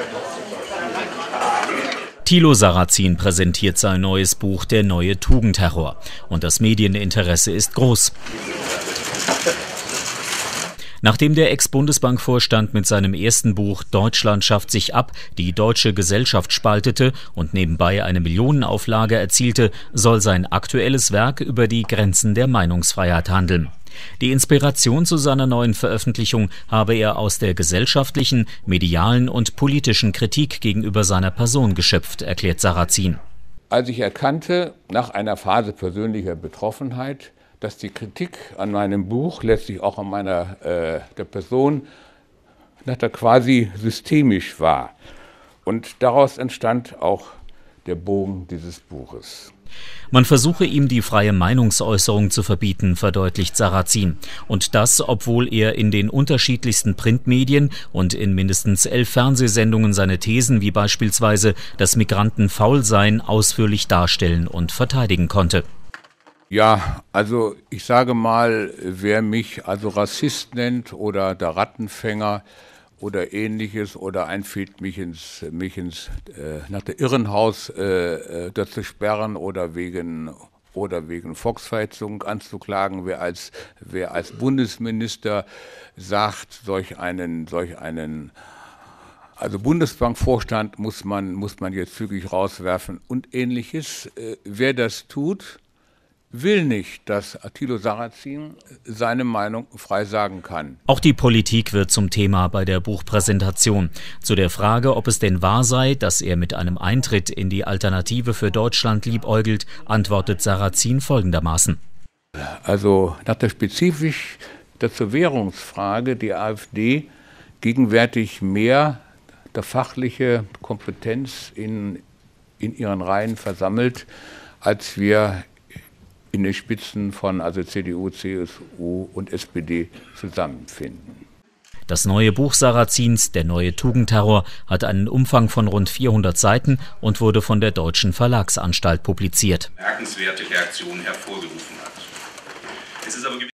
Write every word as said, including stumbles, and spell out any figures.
Thilo Sarrazin präsentiert sein neues Buch Der neue Tugendterror. Und das Medieninteresse ist groß. Nachdem der Ex-Bundesbankvorstand mit seinem ersten Buch Deutschland schafft sich ab die deutsche Gesellschaft spaltete und nebenbei eine Millionenauflage erzielte, soll sein aktuelles Werk über die Grenzen der Meinungsfreiheit handeln. Die Inspiration zu seiner neuen Veröffentlichung habe er aus der gesellschaftlichen, medialen und politischen Kritik gegenüber seiner Person geschöpft, erklärt Sarrazin. Als ich erkannte, nach einer Phase persönlicher Betroffenheit, dass die Kritik an meinem Buch, letztlich auch an meiner äh, der Person, dass er quasi systemisch war. Und daraus entstand auch der Bogen dieses Buches. Man versuche ihm die freie Meinungsäußerung zu verbieten, verdeutlicht Sarrazin. Und das, obwohl er in den unterschiedlichsten Printmedien und in mindestens elf Fernsehsendungen seine Thesen wie beispielsweise, dass Migranten faul seien, ausführlich darstellen und verteidigen konnte. Ja, also ich sage mal, wer mich also Rassist nennt oder der Rattenfänger oder ähnliches oder einfällt, mich ins, mich ins äh, nach der Irrenhaus äh, äh, zu sperren oder wegen oder wegen Volksverhetzung anzuklagen, wer als wer als Bundesminister sagt, solch einen solch einen also Bundesbankvorstand muss man muss man jetzt zügig rauswerfen und ähnliches. Äh, wer das tut, will nicht, dass Thilo Sarrazin seine Meinung frei sagen kann. Auch die Politik wird zum Thema bei der Buchpräsentation. Zu der Frage, ob es denn wahr sei, dass er mit einem Eintritt in die Alternative für Deutschland liebäugelt, antwortet Sarrazin folgendermaßen. Also nach der spezifisch der zur Währungsfrage die AfD gegenwärtig mehr der fachliche Kompetenz in, in ihren Reihen versammelt, als wir in den Spitzen von also C D U, C S U und S P D zusammenfinden. Das neue Buch Sarrazins, Der neue Tugendterror, hat einen Umfang von rund vierhundert Seiten und wurde von der Deutschen Verlagsanstalt publiziert. Bemerkenswerte Reaktionen hervorgerufen hat. Es ist aber